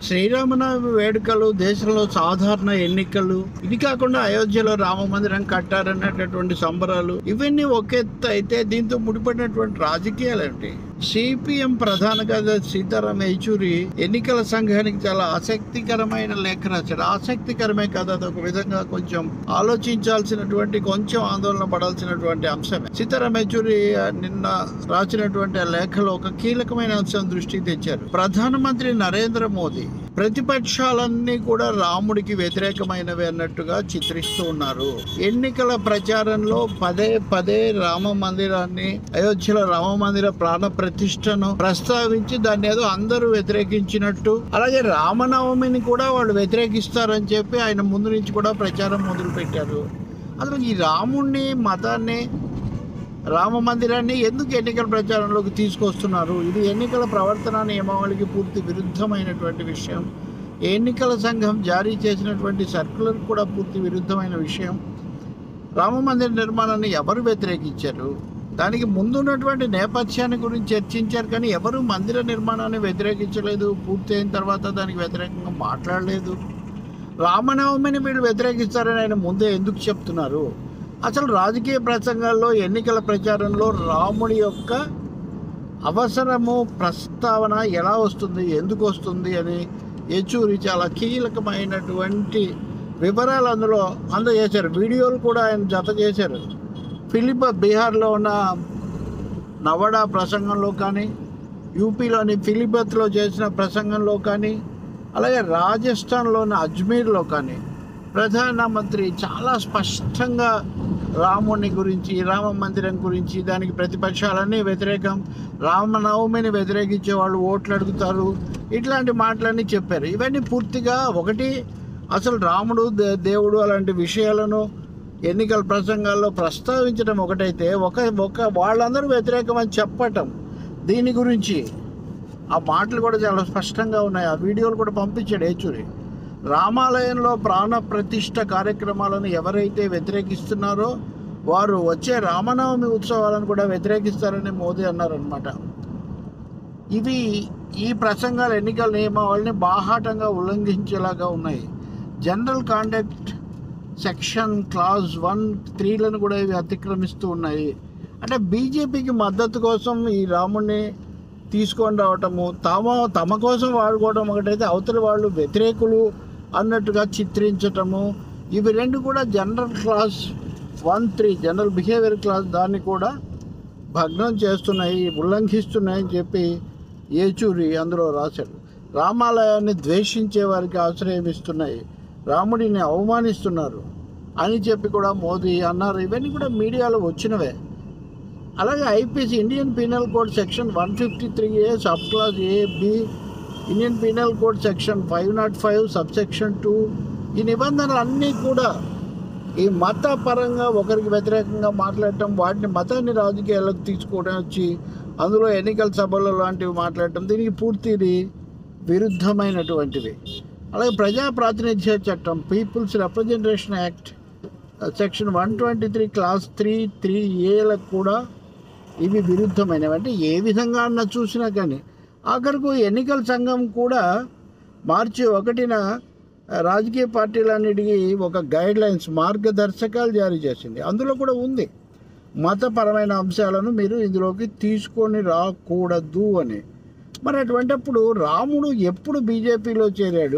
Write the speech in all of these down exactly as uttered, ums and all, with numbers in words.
శ్రీరామనవమి వేడుకలు, దేశంలో సాధారణ ఎన్నికలు, ఇది కాకుండా అయోధ్యలో రామ మందిరం కట్టారన్నటువంటి సంబరాలు, ఇవన్నీ ఒక ఎత్తు అయితే దీంతో ముడిపడినటువంటి రాజకీయాలు ఏంటి? సిపిఎం ప్రధాన కార్యదర్శి సీతారాం యేచూరి ఎన్నికల సంఘానికి చాలా ఆసక్తికరమైన లేఖ రాశాడు. ఆసక్తికరమే కదా, అది ఒక విధంగా కొంచెం ఆలోచించాల్సినటువంటి, కొంచెం ఆందోళన పడాల్సినటువంటి అంశమే. సీతారాం యేచూరి నిన్న రాసినటువంటి ఆ లేఖలో ఒక కీలకమైన అంశం దృష్టికి తెచ్చారు. ప్రధానమంత్రి నరేంద్ర మోదీ ప్రతిపక్షాలన్నీ కూడా రాముడికి వ్యతిరేకమైనవి అన్నట్టుగా చిత్రిస్తూ ఉన్నారు. ఎన్నికల ప్రచారంలో పదే పదే రామ మందిరాన్ని, అయోధ్యలో రామ మందిర ప్రాణ ప్రతిష్టను ప్రస్తావించి దాన్ని ఏదో అందరూ వ్యతిరేకించినట్టు, అలాగే రామనవమిని కూడా వాళ్ళు వ్యతిరేకిస్తారని చెప్పి ఆయన ముందు నుంచి కూడా ప్రచారం మొదలు పెట్టారు. అసలు ఈ రాముణ్ణి, మతాన్ని, రామ మందిరాన్ని ఎందుకు ఎన్నికల ప్రచారంలోకి తీసుకొస్తున్నారు? ఇది ఎన్నికల ప్రవర్తన నియమావళికి పూర్తి విరుద్ధమైనటువంటి విషయం. ఎన్నికల సంఘం జారీ చేసినటువంటి సర్కులర్ కూడా పూర్తి విరుద్ధమైన విషయం. రామ మందిర నిర్మాణాన్ని ఎవరు వ్యతిరేకించారు? దానికి ముందున్నటువంటి నేపథ్యాన్ని గురించి చర్చించారు, కానీ ఎవరు మందిర నిర్మాణాన్ని వ్యతిరేకించలేదు. పూర్తయిన తర్వాత దానికి వ్యతిరేకంగా మాట్లాడలేదు. రామనవమిని వీళ్ళు వ్యతిరేకిస్తారని ఆయన ముందే ఎందుకు చెప్తున్నారు? అసలు రాజకీయ ప్రసంగాల్లో, ఎన్నికల ప్రచారంలో రాముడి యొక్క అవసరము, ప్రస్తావన ఎలా వస్తుంది, ఎందుకు వస్తుంది అని యేచూరి చాలా కీలకమైనటువంటి వివరాలు అందులో అందజేశారు. వీడియోలు కూడా ఆయన జత చేశారు. ఫిలిప బీహార్లో ఉన్న నవడా ప్రసంగంలో కానీ, యూపీలోని ఫిలిపత్లో చేసిన ప్రసంగంలో కానీ, అలాగే రాజస్థాన్లోని అజ్మీర్లో కానీ ప్రధానమంత్రి చాలా స్పష్టంగా రాముని గురించి, రామ మందిరం గురించి, దానికి ప్రతిపక్షాలన్నీ వ్యతిరేకం, రామనవమిని వ్యతిరేకించే వాళ్ళు ఓట్లు అడుగుతారు, ఇట్లాంటి మాటలన్నీ చెప్పారు. ఇవన్నీ పూర్తిగా ఒకటి, అసలు రాముడు దేవుడు అలాంటి విషయాలను ఎన్నికల ప్రసంగాల్లో ప్రస్తావించడం ఒకటైతే, ఒక ఒక వాళ్ళందరూ వ్యతిరేకం అని చెప్పటం, దీని గురించి ఆ మాటలు కూడా చాలా స్పష్టంగా ఉన్నాయి. ఆ వీడియోలు కూడా పంపించాడు యేచూరి. రామాలయంలో ప్రాణ ప్రతిష్ఠ కార్యక్రమాలను ఎవరైతే వ్యతిరేకిస్తున్నారో వారు వచ్చే రామనవమి ఉత్సవాలను కూడా వ్యతిరేకిస్తారని మోదీ అన్నారనమాట. ఇవి ఈ ప్రసంగాలు ఎన్నికల నియమావళిని బాహాటంగా ఉల్లంఘించేలాగా ఉన్నాయి. General conduct section clause one త్రీలను కూడా ఇవి అతిక్రమిస్తూ ఉన్నాయి. అంటే బీజేపీకి మద్దతు కోసం ఈ రాముడిని తీసుకొని రావటము, తమ తమ కోసం వాడుకోవడం ఒకటైతే, అవతలి వాళ్ళు వ్యతిరేకులు అన్నట్టుగా చిత్రించటము, ఇవి రెండు కూడా general class one three general behaviour class దాన్ని కూడా భగ్నం చేస్తున్నాయి, ఉల్లంఘిస్తున్నాయని చెప్పి యేచూరి అందులో రాశాడు. రామాలయాన్ని ద్వేషించే వారికి ఆశ్రయం ఇస్తున్నాయి, రాముడిని అవమానిస్తున్నారు అని చెప్పి కూడా మోదీ అన్నారు. ఇవన్నీ కూడా మీడియాలో వచ్చినవే. అలాగే IPC, Indian penal code section one fifty three A sub class A B, Indian penal code section five not five sub section two, ఈ నిబంధనలు అన్నీ కూడా ఈ మత పరంగా ఒకరికి వ్యతిరేకంగా మాట్లాడటం, వాటిని మతాన్ని రాజకీయాలకు తీసుకోవడం వచ్చి అందులో ఎన్నికల సభలు లాంటివి మాట్లాడటం, దీనికి పూర్తి విరుద్ధమైనటువంటివి. అలాగే ప్రజా ప్రాతినిధ్య చట్టం, peoples representation act section one twenty three class three three ఏలకు కూడా ఇవి విరుద్ధమైనవి. అంటే ఏ విధంగా అన్న చూసినా కానీ ఆఖరకు ఎన్నికల సంఘం కూడా మార్చి ఒకటిన రాజకీయ పార్టీలన్నిటికీ ఒక గైడ్ లైన్స్, మార్గదర్శకాలు జారీ చేసింది. అందులో కూడా ఉంది మతపరమైన అంశాలను మీరు ఇందులోకి తీసుకొని రాకూడదు అని. మరి అటువంటిప్పుడు రాముడు ఎప్పుడు బీజేపీలో చేరాడు?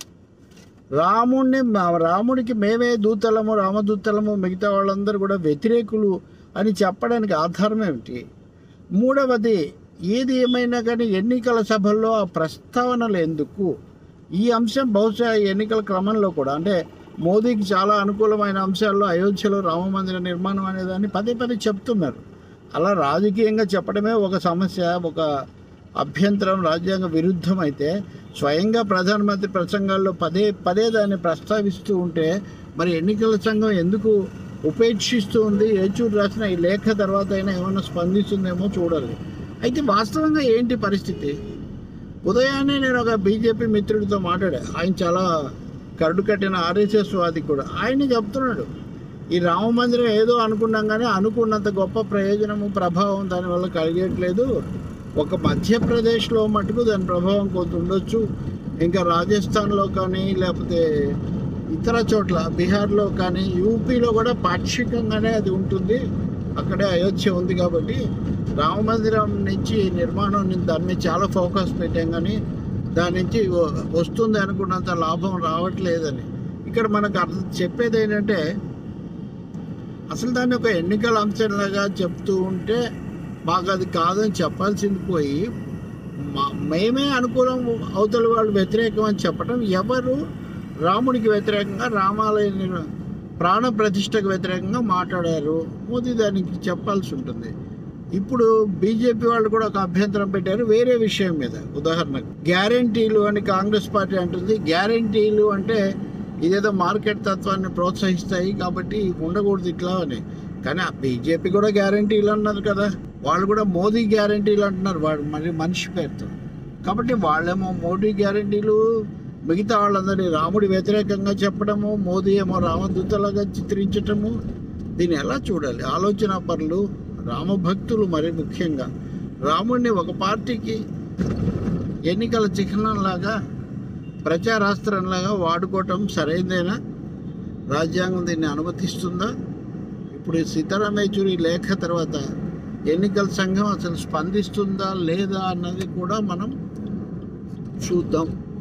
రాముడిని రాముడికి మేమే దూతలము, రామదూతలము, మిగతా వాళ్ళందరూ కూడా వ్యతిరేకులు అని చెప్పడానికి ఆధారం ఏమిటి? మూడవది, ఏది ఏమైనా కానీ ఎన్నికల సభల్లో ఆ ప్రస్తావనలు ఎందుకు? ఈ అంశం బహుశా ఎన్నికల క్రమంలో కూడా, అంటే మోదీకి చాలా అనుకూలమైన అంశాల్లో అయోధ్యలో రామ మందిర నిర్మాణం అనేదాన్ని పదే పదే చెప్తున్నారు. అలా రాజకీయంగా చెప్పడమే ఒక సమస్య, ఒక అభ్యంతరం, రాజ్యాంగ విరుద్ధం అయితే, స్వయంగా ప్రధానమంత్రి ప్రసంగాల్లో పదే పదే దాన్ని ప్రస్తావిస్తూ ఉంటే మరి ఎన్నికల సంఘం ఎందుకు ఉపేక్షిస్తూ ఉంది? యేచూరి రాసిన ఈ లేఖ తర్వాత అయినా ఏమైనా స్పందిస్తుందేమో చూడాలి. అయితే వాస్తవంగా ఏంటి పరిస్థితి? ఉదయాన్నే నేను ఒక బీజేపీ మిత్రుడితో మాట్లాడా. ఆయన చాలా కరడు కట్టిన ఆర్ఎస్ఎస్ వాది కూడా. ఆయన చెప్తున్నాడు, ఈ రామ మందిరం ఏదో అనుకున్నాం కానీ అనుకున్నంత గొప్ప ప్రయోజనము, ప్రభావం దానివల్ల కలిగేట్లేదు. ఒక మధ్యప్రదేశ్లో మటుకు దాని ప్రభావం కొంత ఉండొచ్చు, ఇంకా రాజస్థాన్లో కానీ లేకపోతే ఇతర చోట్ల బీహార్లో కానీ యూపీలో కూడా పాక్షికంగానే అది ఉంటుంది. అక్కడే అయోధ్య ఉంది కాబట్టి రామ మందిరం నుంచి నిర్మాణం దాని మీద చాలా ఫోకస్ పెట్టాం, కానీ దాని నుంచి వస్తుంది అనుకున్నంత లాభం రావట్లేదని ఇక్కడ మనకు అర్థం చెప్పేది ఏంటంటే, అసలు దాన్ని ఒక ఎన్నికల అంశంలాగా చెప్తూ ఉంటే మాకు అది కాదని చెప్పాల్సింది పోయి మా మేమే అనుకూలం అవతల వాళ్ళు వ్యతిరేకం అని చెప్పడం. ఎవరు రాముడికి వ్యతిరేకంగా రామాలయ ప్రాణ ప్రతిష్టకు వ్యతిరేకంగా మాట్లాడారు, మోదీ దానికి చెప్పాల్సి ఉంటుంది. ఇప్పుడు బీజేపీ వాళ్ళు కూడా ఒక అభ్యంతరం పెట్టారు వేరే విషయం మీద. ఉదాహరణకు గ్యారంటీలు అని కాంగ్రెస్ పార్టీ అంటుంది. గ్యారంటీలు అంటే ఇదేదో మార్కెట్ తత్వాన్ని ప్రోత్సహిస్తాయి కాబట్టి ఉండకూడదు ఇట్లా అని. కానీ ఆ బీజేపీ కూడా గ్యారంటీలు అన్నారు కదా, వాళ్ళు కూడా మోదీ గ్యారంటీలు అంటున్నారు వాడు మరి మనిషి పేరుతో. కాబట్టి వాళ్ళేమో మోడీ గ్యారంటీలు, మిగతా వాళ్ళందరినీ రాముడి వ్యతిరేకంగా చెప్పడము, మోదీ ఏమో రామదూతలాగా చిత్రించటము. దీన్ని ఎలా చూడాలి? ఆలోచన పరులు, రామభక్తులు మరి ముఖ్యంగా రాముడిని ఒక పార్టీకి ఎన్నికల చిహ్నంలాగా, ప్రచారాస్త్రంలాగా వాడుకోవటం సరైందేనా? రాజ్యాంగం దీన్ని అనుమతిస్తుందా? ఇప్పుడు సీతారాం యేచూరి లేఖ తర్వాత ఎన్నికల సంఘం అసలు స్పందిస్తుందా లేదా అన్నది కూడా మనం చూద్దాం.